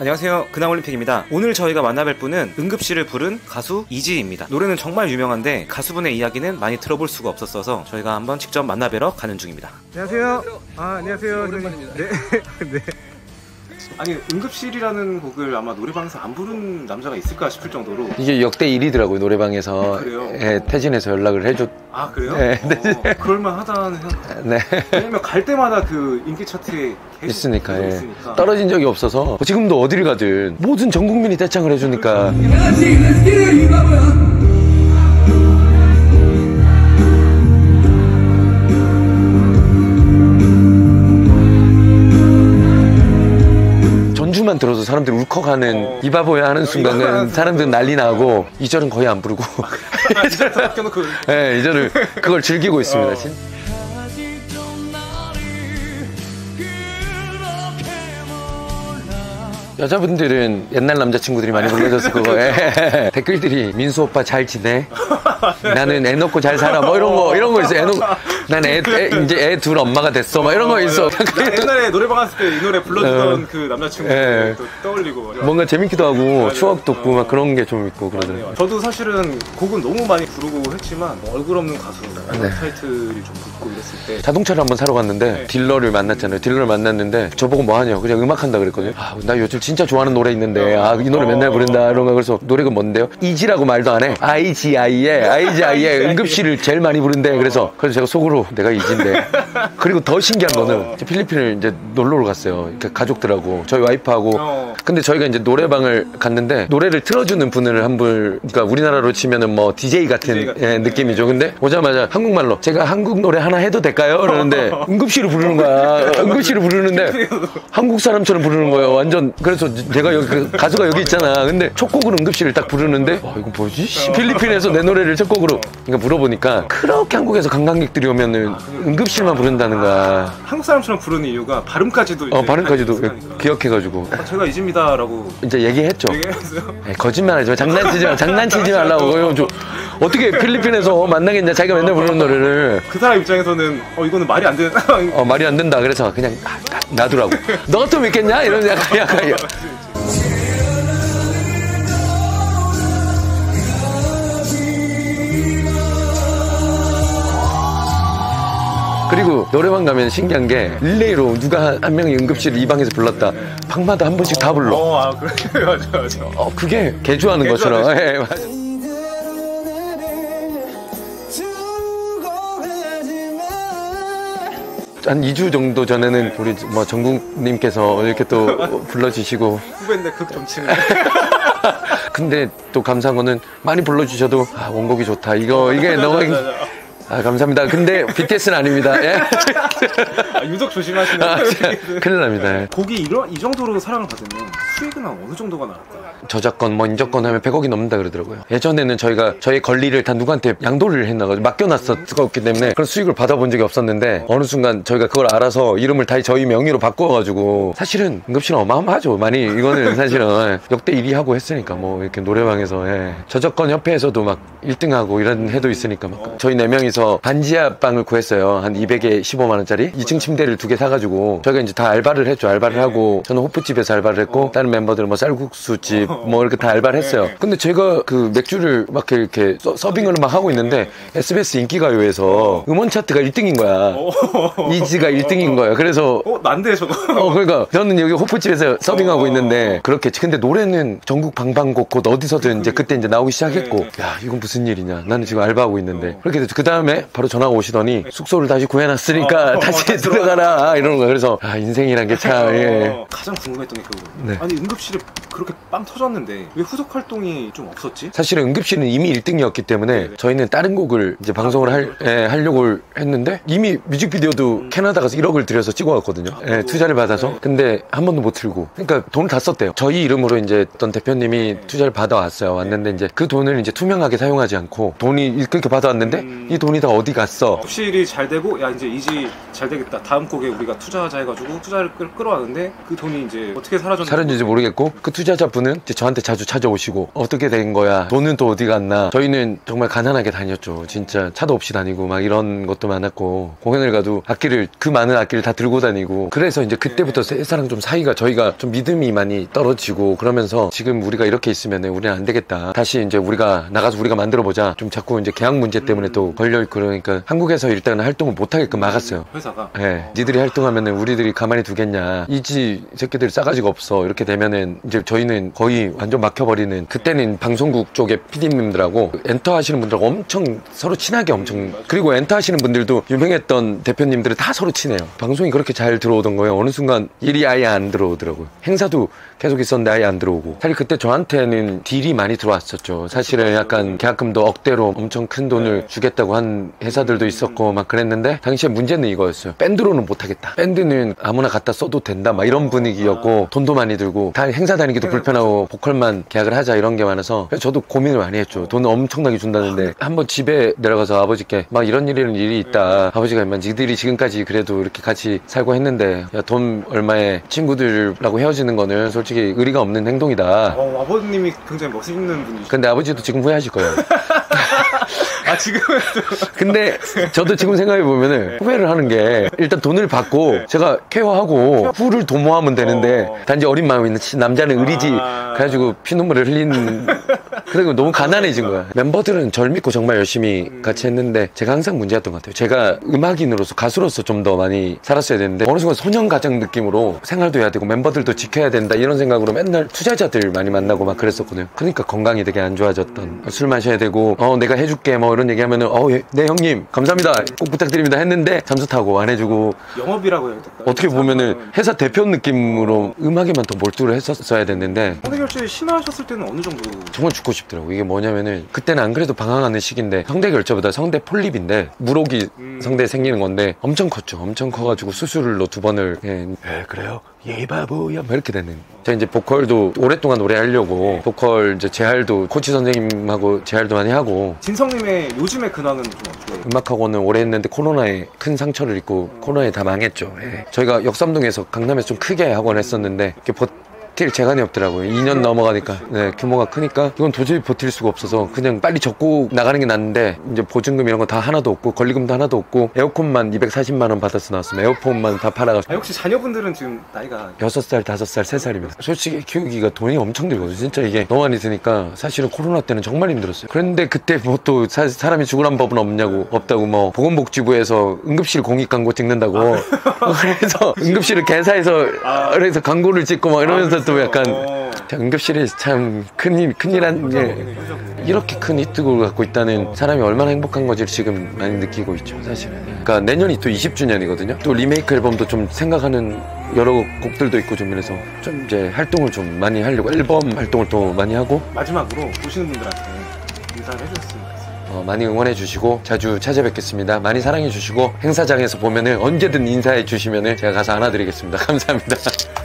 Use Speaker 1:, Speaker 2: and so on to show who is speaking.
Speaker 1: 안녕하세요, 근황올림픽입니다. 오늘 저희가 만나뵐 분은 응급실을 부른 가수 이지입니다. 노래는 정말 유명한데 가수분의 이야기는 많이 들어볼 수가 없었어서 저희가 한번 직접 만나뵈러 가는 중입니다. 안녕하세요. 안녕하세요. 오랜만입니다. 네. 네. 아니, 응급실이라는 곡을 아마 노래방에서 안 부른 남자가 있을까 싶을 정도로
Speaker 2: 이게 역대 1위더라고요 노래방에서.
Speaker 1: 그래요?
Speaker 2: 예, 태진에서 연락을 해줬.
Speaker 1: 아, 그래요?
Speaker 2: 네.
Speaker 1: 그럴만하다는 생각.
Speaker 2: 네.
Speaker 1: 왜냐면 갈 때마다 그 인기 차트에 계속
Speaker 2: 있으니까, 예.
Speaker 1: 있으니까.
Speaker 2: 떨어진 적이 없어서 지금도 어디를 가든 모든 전 국민이 떼창을 해주니까. 전주만 들어서 사람들이 울컥하는 이 바보야 하는 순간은 사람들은 난리 나고 2절은 거의 안 부르고.
Speaker 1: 아, 진짜 아껴놓고.
Speaker 2: 네, 2절을 그걸 즐기고 있습니다. 진짜. 여자분들은 옛날 남자친구들이 많이 불러줬을 거고. 예. 댓글들이 민수 오빠 잘 지내? 나는 애 놓고 잘 살아. 뭐 이런 거 있어. 애 놓고 난 이제 애 둘 엄마가 됐어. 막 이런 거 있어.
Speaker 1: 옛날에 노래방 갔을 때 이 노래 불러주던 그 남자친구
Speaker 2: 예.
Speaker 1: 또 떠올리고
Speaker 2: 뭔가 재밌기도 하고
Speaker 1: 맞아요.
Speaker 2: 추억도 없고 막 그런 게 좀 있고 그러더라고요.
Speaker 1: 저도 사실은 곡은 너무 많이 부르고 했지만 얼굴 없는 가수
Speaker 2: 네.
Speaker 1: 타이틀이 좀 붙고 이랬을 때
Speaker 2: 자동차를 한번 사러 갔는데
Speaker 1: 네.
Speaker 2: 딜러를 만났잖아요. 딜러를 만났는데 저보고 뭐 하냐고 그냥 음악 한다 그랬거든요. 아, 나 요즘 진짜 좋아하는 노래 있는데 아, 이 노래 맨날 부른다 이런 거. 그래서 노래가 뭔데요? 이지라고 말도 안 해. IGI에 응급실을 제일 많이 부른대. 그래서 제가 속으로 내가 이지인데. 그리고 더 신기한 거는 필리핀을 이제 놀러를 갔어요. 그러니까 가족들하고 저희 와이프하고. 근데 저희가 이제 노래방을 갔는데 노래를 틀어주는 분을 한 분, 그러니까 우리나라로 치면은 뭐 DJ 같은 예, 느낌이죠. 근데 오자마자 한국말로 제가 한국 노래 하나 해도 될까요? 그러는데 응급실을 부르는 거야. 응급실을 부르는데 한국 사람처럼 부르는 거예요. 완전. 그래서 제가 여기 가수가 여기 있잖아. 근데 첫 곡으로 응급실을 딱 부르는데 이거 뭐지? 필리핀에서 내 노래를 첫 곡으로. 그러니까 물어보니까 그렇게 한국에서 관광객들이 오면은 응급실만 부른다는 거야.
Speaker 1: 한국 사람처럼 부르는 이유가 발음까지도 이제
Speaker 2: 발음까지도 기억해가지고
Speaker 1: 제가 이지입니다라고
Speaker 2: 이제 얘기했죠.
Speaker 1: 얘기했어요.
Speaker 2: 거짓말하지 마. 장난치지 말라고. 어떻게 필리핀에서 만나겠냐. 자기가 맨날 부르는 노래를.
Speaker 1: 그 사람 입장에서는 이거는 말이 안 되는 상황인
Speaker 2: 말이 안 된다. 그래서 그냥 놔두라고. 너가 또 믿겠냐? 이런 약간. 그리고 노래방 가면 신기한 게 릴레이로 누가 한 명이 응급실 이 방에서 불렀다. 방마다 한 번씩 다 불러.
Speaker 1: 그래. 맞아.
Speaker 2: 그게 개주하는 것처럼. 예, 맞아. 한 2주 정도 전에는 우리 뭐 정국님께서 이렇게 또 불러주시고.
Speaker 1: 후배인데 극 점치는.
Speaker 2: 근데 또 감사한 거는 많이 불러주셔도 원곡이 좋다. 이게 너무. 감사합니다. 근데 BTS는 아닙니다. 예.
Speaker 1: 유독 조심하시네.
Speaker 2: 큰일 납니다.
Speaker 1: 곡이 이 정도로 사랑을 받으면 수익은 어느 정도가 나올까?
Speaker 2: 저작권, 인적권 하면 100억이 넘는다 그러더라고요. 예전에는 저희의 권리를 다 누구한테 양도를 했나가지고 맡겨놨었기 때문에 그런 수익을 받아본 적이 없었는데 어느 순간 저희가 그걸 알아서 이름을 다 저희 명의로 바꿔가지고 사실은 응급실은 어마어마하죠. 많이 이거는 사실은 역대 1위 하고 했으니까 뭐 이렇게 노래방에서 저작권 협회에서도 막 1등하고 이런 해도 있으니까 막 저희 4명이서 반지하 방을 구했어요. 한 200에 15만 원짜리 2층 침대를 2개 사가지고 저희가 이제 다 알바를 했죠. 알바를 하고 저는 호프집에서 알바를 했고 다른 멤버들은 뭐 쌀국수집 뭐 이렇게 다 알바를 했어요. 근데 제가 그 맥주를 막 이렇게 서빙을 막 하고 있는데 SBS 인기가요에서 음원 차트가 1등인 거야. 이지가 1등인 거야. 그래서
Speaker 1: 난데 저거.
Speaker 2: 그러니까 저는 여기 호프집에서 서빙하고 있는데 그렇게. 근데 노래는 전국 방방곡곡 어디서든 이제 그때 이제 나오기 시작했고 야 이건 무슨 일이냐. 나는 지금 알바하고 있는데 그렇게 돼서 그 다음에 바로 전화가 오시더니 숙소를 다시 구해놨으니까 다시 들어가라 이러는 거야. 그래서 인생이란 게 참.
Speaker 1: 가장 궁금했던 게 그거.
Speaker 2: 네.
Speaker 1: 아니 응급실에 그렇게 빵 터졌는데 왜 후속 활동이 좀 없었지?
Speaker 2: 사실은 응급실은 이미 1등이었기 때문에 저희는 다른 곡을 이제 방송을 하려고 했는데 이미 뮤직비디오도 캐나다 가서 1억을 들여서 찍어왔거든요. 투자를 받아서. 근데 한 번도 못 틀고. 그러니까 돈을 다 썼대요. 저희 이름으로 이제 어떤 대표님이 투자를 받아왔어요. 왔는데 이제 그 돈을 이제 투명하게 사용하지 않고 돈이 그렇게 받아왔는데 이 돈이 다 어디 갔어?
Speaker 1: 응급실이 잘 되고 이제 이지 잘 되겠다. 다음 곡에 우리가 투자하자 해가지고 투자를 끌어왔는데 그 돈이 이제 어떻게 사라졌는지
Speaker 2: 모르겠고 그 투자자분은 이제 저한테 자주 찾아오시고 어떻게 된 거야, 돈은 또 어디 갔나. 저희는 정말 가난하게 다녔죠. 진짜 차도 없이 다니고 막 이런 것도 많았고, 공연을 가도 악기를, 그 많은 악기를 다 들고 다니고. 그래서 이제 그때부터 세사랑 좀 사이가, 저희가 좀 믿음이 많이 떨어지고, 그러면서 지금 우리가 이렇게 있으면 우리는 안 되겠다, 다시 이제 우리가 나가서 우리가 만들어보자. 좀 자꾸 이제 계약 문제 때문에 또 걸려있고, 그러니까 한국에서 일단 활동을 못하게끔 막았어요.
Speaker 1: 회사가.
Speaker 2: 네. 니들이 활동하면 우리들이 가만히 두겠냐, 이지 새끼들 싸가지가 없어, 이렇게 되면은 이제 저희는 거의 완전 막혀버리는. 그때는 방송국 쪽에 PD님들하고 엔터 하시는 분들하고 엄청 서로 친하게, 엄청, 그리고 엔터 하시는 분들도 유명했던 대표님들은 다 서로 친해요. 방송이 그렇게 잘 들어오던 거예요. 어느 순간 일이 아예 안 들어오더라고요. 행사도 계속 있었는데 아예 안 들어오고. 사실 그때 저한테는 딜이 많이 들어왔었죠. 사실은 약간 계약금도 억대로 엄청 큰 돈을 주겠다고 한 회사들도 있었고 막 그랬는데, 당시에 문제는 이거였어요. 밴드로는 못하겠다, 밴드는 아무나 갖다 써도 된다, 막 이런 분위기였고, 돈도 많이 들고 다 행사 다니기도 불편하고 보컬만 계약을 하자, 이런 게 많아서. 그래서 저도 고민을 많이 했죠. 돈 엄청나게 준다는데. 한번 집에 내려가서 아버지께 막 이런 일이 있다, 아버지가 임마 니들이 지금까지 그래도 이렇게 같이 살고 했는데, 야, 돈 얼마에 친구들하고 헤어지는 거는 솔직히 의리가 없는 행동이다.
Speaker 1: 아버님이 굉장히 멋있는 분이시죠.
Speaker 2: 근데 아버지도 지금 후회하실 거예요.
Speaker 1: 아, 지금은 또.
Speaker 2: 근데 저도 지금 생각해보면은 후회를 하는 게, 일단 돈을 받고 제가 케어하고 후를 도모하면 되는데, 단지 어린 마음이 있는 남자는 의리지, 그래가지고 피눈물을 흘리는. 그리고 너무 가난해진 거야. 멤버들은 절 믿고 정말 열심히 같이 했는데, 제가 항상 문제였던 것 같아요. 제가 음악인으로서, 가수로서 좀 더 많이 살았어야 되는데, 어느 순간 소년 가장 느낌으로 생활도 해야 되고 멤버들도 지켜야 된다, 이런 생각으로 맨날 투자자들 많이 만나고 막 그랬었거든요. 그러니까 건강이 되게 안 좋아졌던. 술 마셔야 되고, 내가 해줄게 뭐 이런 얘기하면은, 예, 네 형님 감사합니다, 꼭 부탁드립니다 했는데 잠수 타고 안 해주고.
Speaker 1: 영업이라고 해야 될까요?
Speaker 2: 어떻게 보면은 회사 대표 느낌으로 음악에만 더 몰두를 했었어야 됐는데.
Speaker 1: 성대결절 신화하셨을 때는 어느 정도?
Speaker 2: 정말 죽고 싶더라고. 이게 뭐냐면은, 그때는 안 그래도 방황하는 시기인데, 성대결절보다 성대 폴립인데, 물혹이 성대에 생기는 건데 엄청 컸죠. 엄청 커가지고 수술로 2번을. 그래요? 예, 바보야, 막 이렇게 되는. 제가 이제 보컬도 오랫동안 노래하려고, 보컬 이제 재활도 코치 선생님하고 재활도 많이 하고.
Speaker 1: 진성님의 요즘의 근황은 좀 어떻게?
Speaker 2: 음악학원은 오래 했는데 코로나에 큰 상처를 입고 코로나에 다 망했죠. 저희가 역삼동에서 강남에서 좀 크게 학원 했었는데, 이렇게 버틸 재간이 없더라고요. 2년 넘어가니까. 규모가 크니까 이건 도저히 버틸 수가 없어서 그냥 빨리 접고 나가는 게 낫는데, 이제 보증금 이런 거 다 하나도 없고 권리금도 하나도 없고, 에어컨만 240만 원 받아서 나왔으면 에어컨만 다 팔아가지고.
Speaker 1: 혹시 자녀분들은 지금 나이가?
Speaker 2: 6살, 5살, 3살입니다. 솔직히 키우기가 돈이 엄청 들거든요. 진짜 이게 너무 많이 드니까. 사실은 코로나 때는 정말 힘들었어요. 그런데 그때 뭐 또 사람이 죽으란 법은 없다고 뭐 보건복지부에서 응급실 공익 광고 찍는다고. 그래서 응급실을 개사해서 그래서 광고를 찍고 막 이러면서 또 약간 응급실이 참 큰일한 게, 이렇게 큰 히트곡을 갖고 있다는 사람이 얼마나 행복한 건지 지금 많이 느끼고 있죠, 사실은. 그러니까 내년이 또 20주년이거든요. 또 리메이크 앨범도 좀 생각하는 여러 곡들도 있고, 좀 이래서 좀 이제 활동을 좀 많이 하려고, 앨범 활동을 또 많이 하고.
Speaker 1: 마지막으로 보시는 분들한테 인사를 해주셨으면 좋겠어요.
Speaker 2: 많이 응원해 주시고 자주 찾아뵙겠습니다. 많이 사랑해 주시고, 행사장에서 보면은 언제든 인사해 주시면은 제가 가서 안아드리겠습니다. 감사합니다.